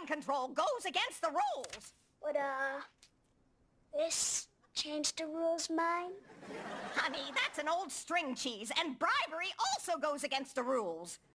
mind control goes against the rules. Would, this change the rules, mine? Honey, that's an old string cheese, and bribery also goes against the rules.